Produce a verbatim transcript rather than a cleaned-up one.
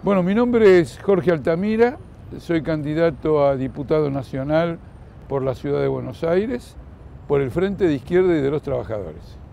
Bueno, mi nombre es Jorge Altamira, soy candidato a diputado nacional por la ciudad de Buenos Aires, por el Frente de Izquierda y de los Trabajadores.